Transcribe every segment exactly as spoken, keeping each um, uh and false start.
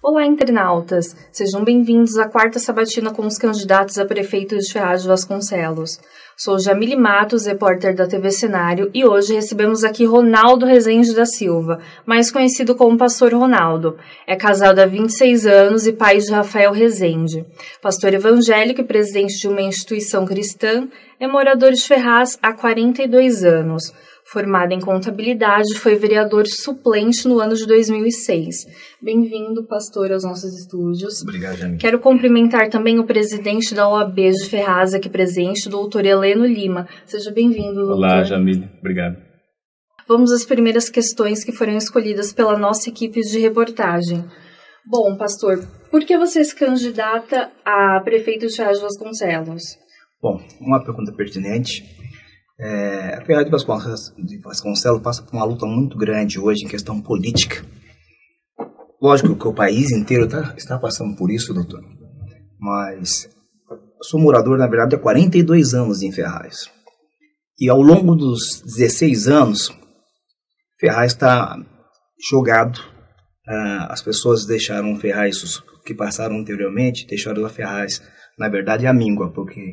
Olá, internautas! Sejam bem-vindos à quarta sabatina com os candidatos a prefeito de Ferraz de Vasconcelos. Sou Jamile Matos, repórter da T V Cenário, e hoje recebemos aqui Ronaldo Rezende da Silva, mais conhecido como Pastor Ronaldo. É casado há vinte e seis anos e pai de Rafael Rezende. Pastor evangélico e presidente de uma instituição cristã, é morador de Ferraz há quarenta e dois anos. Formado em contabilidade, foi vereador suplente no ano de dois mil e seis. Bem-vindo, pastor, aos nossos estúdios. Obrigado, Jamile. Quero cumprimentar também o presidente da O A B de Ferraz, aqui presente, o doutor Heleno Lima. Seja bem-vindo, doutor. Olá, Jamile. Obrigado. Vamos às primeiras questões que foram escolhidas pela nossa equipe de reportagem. Bom, pastor, por que você se candidata a prefeito de Ferraz de Vasconcelos? Bom, uma pergunta pertinente. É, a Ferraz de Vasconcelos, de Vasconcelos passa por uma luta muito grande hoje em questão política. Lógico que o país inteiro tá, está passando por isso, doutor. Mas eu sou morador, na verdade, há quarenta e dois anos em Ferraz. E ao longo dos dezesseis anos, Ferraz está jogado. Ah, as pessoas deixaram Ferraz, os que passaram anteriormente, deixaram a Ferraz, na verdade, a míngua, porque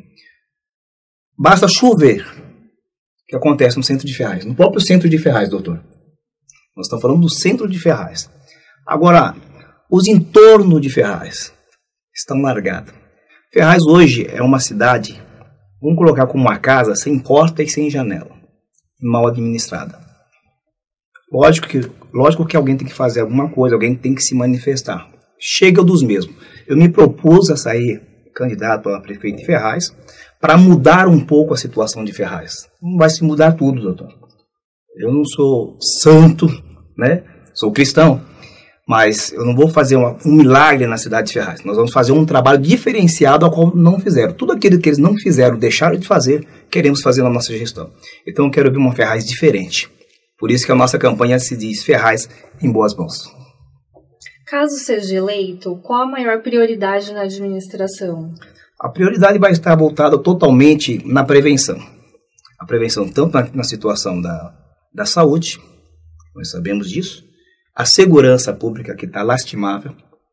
basta chover, que acontece no centro de Ferraz, no próprio centro de Ferraz, doutor. Nós estamos falando do centro de Ferraz. Agora, os entornos de Ferraz estão largados. Ferraz hoje é uma cidade, vamos colocar como uma casa sem porta e sem janela, mal administrada. Lógico que, lógico que alguém tem que fazer alguma coisa, alguém tem que se manifestar. Chega dos mesmos. Eu me propus a sair candidato a prefeito de Ferraz para mudar um pouco a situação de Ferraz. Não vai se mudar tudo, doutor. Eu não sou santo, né? Sou cristão, mas eu não vou fazer uma, um milagre na cidade de Ferraz. Nós vamos fazer um trabalho diferenciado ao qual não fizeram. Tudo aquilo que eles não fizeram, deixaram de fazer, queremos fazer na nossa gestão. Então eu quero ver uma Ferraz diferente. Por isso que a nossa campanha se diz Ferraz em boas mãos. Caso seja eleito, qual a maior prioridade na administração? A prioridade vai estar voltada totalmente na prevenção. A prevenção tanto na, na situação da, da saúde, nós sabemos disso, a segurança pública que está lastimável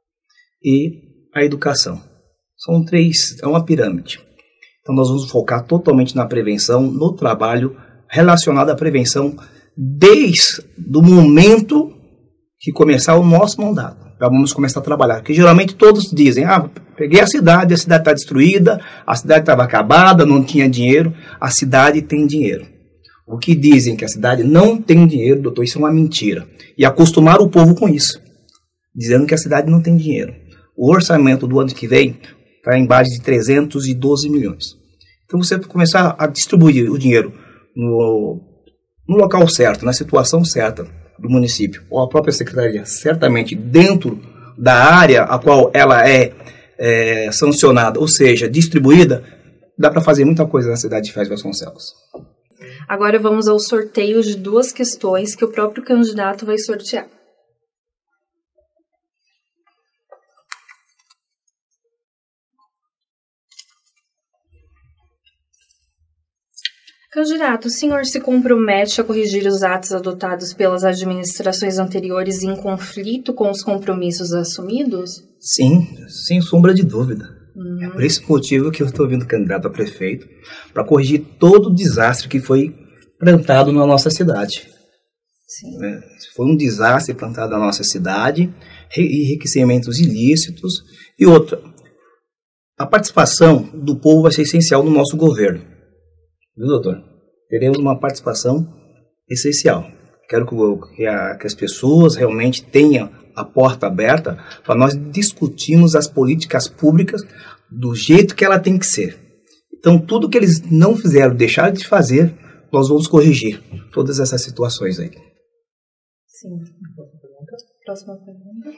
e a educação. São três, é uma pirâmide. Então nós vamos focar totalmente na prevenção, no trabalho relacionado à prevenção desde o momento que começar o nosso mandato. Já vamos começar a trabalhar, porque geralmente todos dizem, ah, peguei a cidade, a cidade está destruída, a cidade estava acabada, não tinha dinheiro. A cidade tem dinheiro. O que dizem que a cidade não tem dinheiro, doutor, isso é uma mentira. E acostumar o povo com isso, dizendo que a cidade não tem dinheiro. O orçamento do ano que vem está em base de trezentos e doze milhões. Então você começar a distribuir o dinheiro no, no local certo, na situação certa do município, ou a própria secretaria, certamente dentro da área a qual ela é, é sancionada, ou seja, distribuída, dá para fazer muita coisa na cidade de Ferraz de Vasconcelos. Agora vamos ao sorteio de duas questões que o próprio candidato vai sortear. Candidato, o senhor se compromete a corrigir os atos adotados pelas administrações anteriores em conflito com os compromissos assumidos? Sim, sem sombra de dúvida. Hum. É por esse motivo que eu estou vindo candidato a prefeito, para corrigir todo o desastre que foi plantado na nossa cidade. Sim. É, foi um desastre plantado na nossa cidade, enriquecimentos ilícitos e outra. A participação do povo vai ser essencial no nosso governo. Viu, doutor? Teremos uma participação essencial. Quero que, a, que as pessoas realmente tenham a porta aberta para nós discutirmos as políticas públicas do jeito que ela tem que ser. Então, tudo que eles não fizeram, deixaram de fazer, nós vamos corrigir todas essas situações aí. Sim. Próxima pergunta.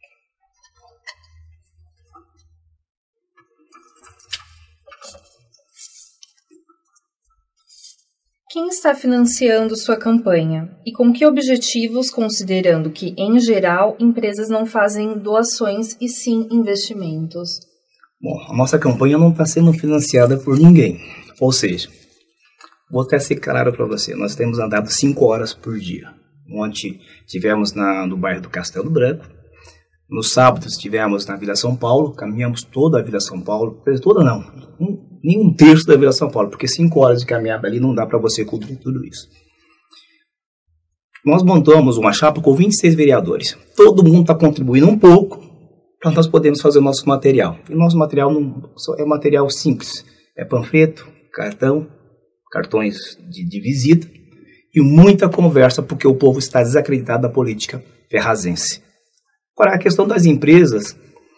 Quem está financiando sua campanha e com que objetivos, considerando que, em geral, empresas não fazem doações e sim investimentos? Bom, a nossa campanha não está sendo financiada por ninguém. Ou seja, vou até ser claro para você, nós temos andado cinco horas por dia. Ontem tivemos na, no bairro do Castelo Branco, No sábado estivemos na Vila São Paulo, caminhamos toda a Vila São Paulo, toda não, um, nem um terço da Vila São Paulo, porque cinco horas de caminhada ali não dá para você cobrir tudo isso. Nós montamos uma chapa com vinte e seis vereadores. Todo mundo está contribuindo um pouco para nós podermos fazer o nosso material. E o nosso material não, é material simples. É panfleto, cartão, cartões de, de visita e muita conversa, porque o povo está desacreditado da política ferrazense. Agora, a questão das empresas,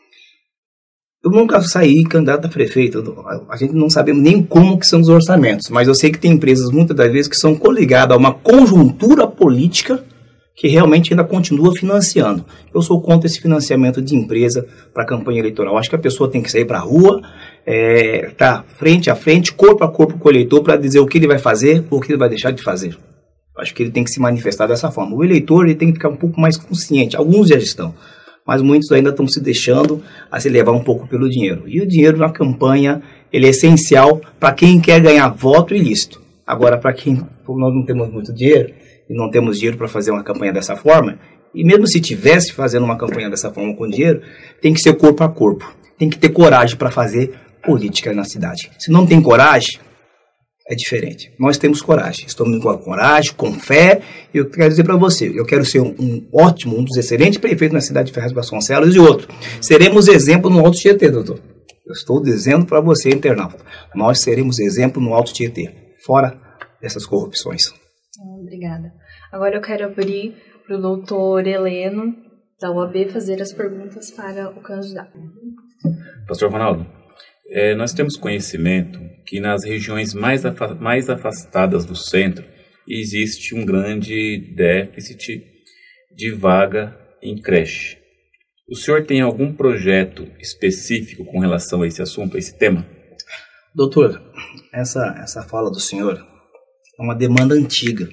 eu nunca saí candidato a prefeito, a gente não sabe nem como que são os orçamentos, mas eu sei que tem empresas, muitas das vezes, que são coligadas a uma conjuntura política que realmente ainda continua financiando. Eu sou contra esse financiamento de empresa para campanha eleitoral. Acho que a pessoa tem que sair para a rua, é, tá frente a frente, corpo a corpo com o eleitor, para dizer o que ele vai fazer ou o que ele vai deixar de fazer. Acho que ele tem que se manifestar dessa forma. O eleitor ele tem que ficar um pouco mais consciente. Alguns já estão, mas muitos ainda estão se deixando a se levar um pouco pelo dinheiro. E o dinheiro na campanha ele é essencial para quem quer ganhar voto ilícito. Agora, para quem nós não temos muito dinheiro e não temos dinheiro para fazer uma campanha dessa forma, e mesmo se tivesse fazendo uma campanha dessa forma com dinheiro, tem que ser corpo a corpo. Tem que ter coragem para fazer política na cidade. Se não tem coragem, é diferente. Nós temos coragem. Estamos com coragem, com fé. E eu quero dizer para você, eu quero ser um, um ótimo, um dos excelentes prefeitos na cidade de Ferraz de Vasconcelos e outro. Seremos exemplo no Alto Tietê, doutor. Eu estou dizendo para você, internauta. Nós seremos exemplo no Alto Tietê. Fora dessas corrupções. Obrigada. Agora eu quero abrir para o doutor Heleno, da U A B, fazer as perguntas para o candidato. Pastor Ronaldo, é, nós temos conhecimento que nas regiões mais, afa- mais afastadas do centro existe um grande déficit de vaga em creche. O senhor tem algum projeto específico com relação a esse assunto, a esse tema? Doutor, essa, essa fala do senhor é uma demanda antiga.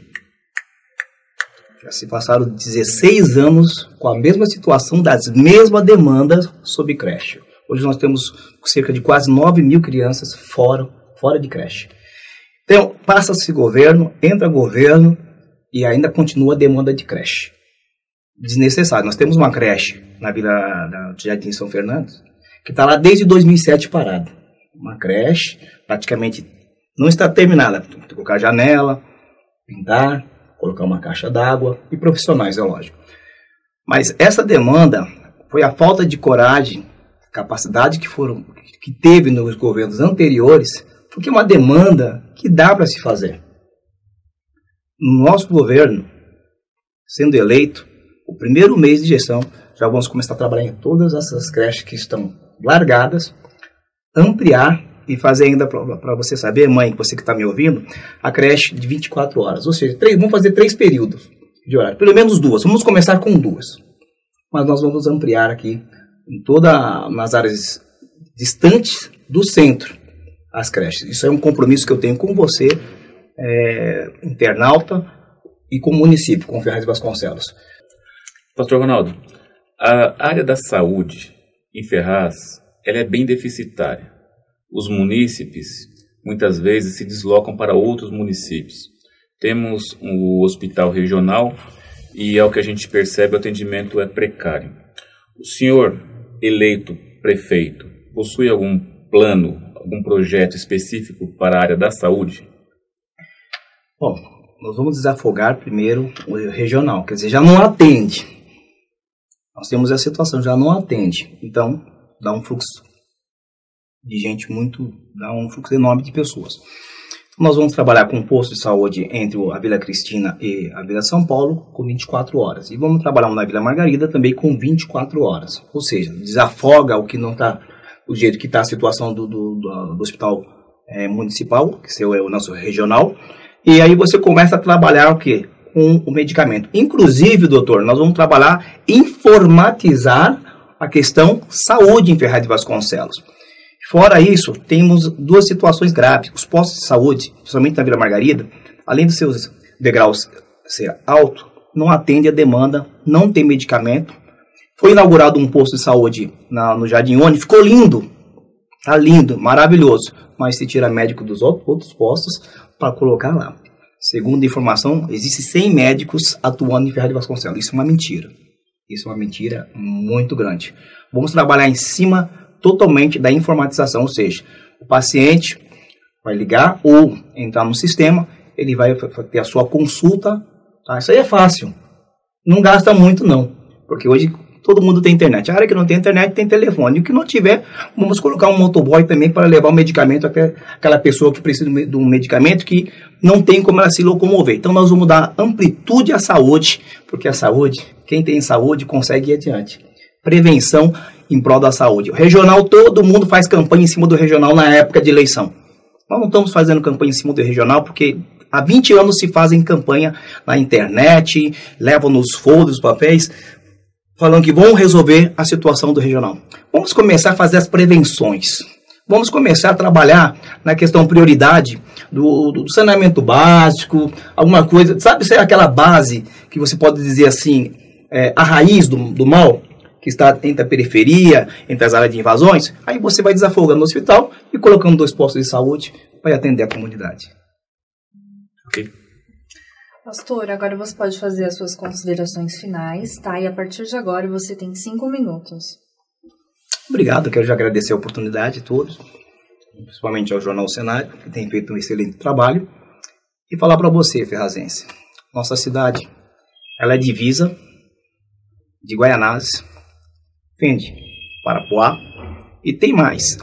Já se passaram dezesseis anos com a mesma situação das mesmas demandas sobre creche. Hoje nós temos cerca de quase nove mil crianças fora, fora de creche. Então, passa-se governo, entra governo e ainda continua a demanda de creche. Desnecessário. Nós temos uma creche na Vila da Jardim São Fernando que está lá desde dois mil e sete parada. Uma creche praticamente não está terminada. Tem que colocar janela, pintar, colocar uma caixa d'água e profissionais, é lógico. Mas essa demanda foi a falta de coragem, capacidade que, foram, que teve nos governos anteriores, porque é uma demanda que dá para se fazer. No nosso governo, sendo eleito, o primeiro mês de gestão, já vamos começar a trabalhar em todas essas creches que estão largadas, ampliar e fazer ainda, para você saber, mãe, você que está me ouvindo, a creche de vinte e quatro horas. Ou seja, três, vamos fazer três períodos de horário. Pelo menos duas. Vamos começar com duas. Mas nós vamos ampliar aqui, em toda, nas áreas distantes do centro, as creches. Isso é um compromisso que eu tenho com você, é, internauta, e com o município, com Ferraz de Vasconcelos. Pastor Ronaldo, a área da saúde em Ferraz, ela é bem deficitária. Os munícipes, muitas vezes, se deslocam para outros municípios. Temos o hospital regional e, ao que a gente percebe, o atendimento é precário. O senhor, eleito prefeito, possui algum plano, algum projeto específico para a área da saúde? Bom, nós vamos desafogar primeiro o regional, quer dizer, já não atende. Nós temos essa situação, já não atende. Então, dá um fluxo de gente muito, dá um fluxo enorme de pessoas. Então, nós vamos trabalhar com um posto de saúde entre a Vila Cristina e a Vila São Paulo com vinte e quatro horas. E vamos trabalhar na Vila Margarida também com vinte e quatro horas. Ou seja, desafoga o que não está, o jeito que está a situação do, do, do, do hospital é, municipal, que é o nosso regional. E aí você começa a trabalhar o quê? Com o medicamento. Inclusive, doutor, nós vamos trabalhar, informatizar a questão saúde em Ferraz de Vasconcelos. Fora isso, temos duas situações graves. Os postos de saúde, principalmente na Vila Margarida, além dos seus degraus ser alto, não atende a demanda, não tem medicamento. Foi inaugurado um posto de saúde na, no Jardim Oni, ficou lindo, tá lindo, maravilhoso, mas se tira médico dos outros postos para colocar lá. Segundo a informação, existem cem médicos atuando em Ferraz de Vasconcelos. Isso é uma mentira. Isso é uma mentira muito grande. Vamos trabalhar em cima totalmente da informatização, ou seja, o paciente vai ligar ou entrar no sistema, ele vai ter a sua consulta, tá? Isso aí é fácil, não gasta muito não, porque hoje todo mundo tem internet. A área que não tem internet tem telefone, e o que não tiver, vamos colocar um motoboy também para levar o medicamento até aquela pessoa que precisa de um medicamento que não tem como ela se locomover. Então nós vamos dar amplitude à saúde, porque a saúde, quem tem saúde consegue ir adiante. Prevenção em prol da saúde. O regional, todo mundo faz campanha em cima do regional na época de eleição. Nós não estamos fazendo campanha em cima do regional porque há vinte anos se fazem campanha na internet, levam nos folder, os papéis, falando que vão resolver a situação do regional. Vamos começar a fazer as prevenções. Vamos começar a trabalhar na questão prioridade do, do saneamento básico, alguma coisa, sabe, se é aquela base que você pode dizer assim, é, a raiz do, do mal, que está entre a periferia, entre as áreas de invasões, aí você vai desafogando no hospital e colocando dois postos de saúde para atender a comunidade. Ok. Pastor, agora você pode fazer as suas considerações finais, tá? E a partir de agora você tem cinco minutos. Obrigado, quero já agradecer a oportunidade a todos, principalmente ao Jornal Cenário, que tem feito um excelente trabalho, e falar para você, ferrazense, nossa cidade, ela é divisa de Guaianazes, Fende, Parapuá, e tem mais.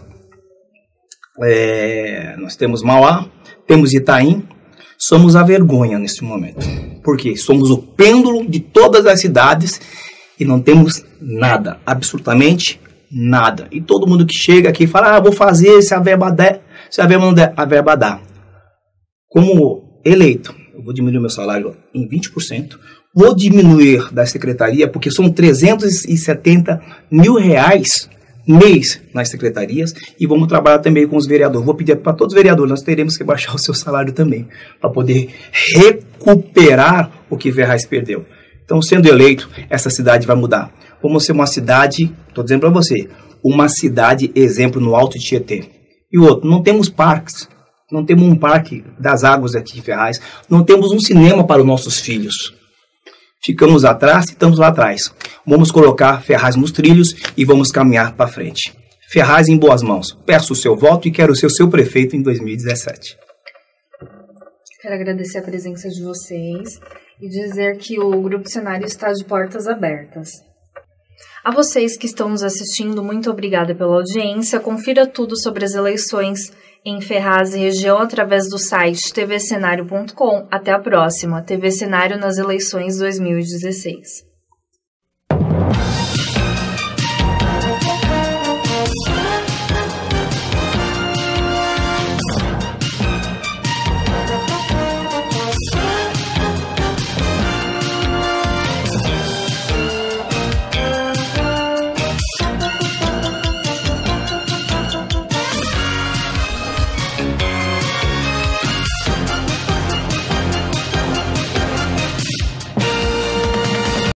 É, nós temos Mauá, temos Itaim, somos a vergonha neste momento. Por quê? Somos o pêndulo de todas as cidades e não temos nada, absolutamente nada. E todo mundo que chega aqui fala, ah, vou fazer se a verba der, se a verba não der, a verba dá. Como eleito, eu vou diminuir meu salário em vinte por cento, vou diminuir da secretaria, porque são trezentos e setenta mil reais mês nas secretarias, e vamos trabalhar também com os vereadores. Vou pedir para todos os vereadores, nós teremos que baixar o seu salário também, para poder recuperar o que Ferraz perdeu. Então, sendo eleito, essa cidade vai mudar. Vamos ser uma cidade, estou dizendo para você, uma cidade exemplo no Alto Tietê. E outro, não temos parques, não temos um parque das águas aqui em Ferraz, não temos um cinema para os nossos filhos. Ficamos atrás e estamos lá atrás. Vamos colocar Ferraz nos trilhos e vamos caminhar para frente. Ferraz em boas mãos. Peço o seu voto e quero ser o seu prefeito em dois mil e dezessete. Quero agradecer a presença de vocês e dizer que o Grupo Cenário está de portas abertas. A vocês que estão nos assistindo, muito obrigada pela audiência. Confira tudo sobre as eleições em Ferraz e região através do site t v cenário ponto com. Até a próxima. T V Cenário nas eleições dois mil e dezesseis.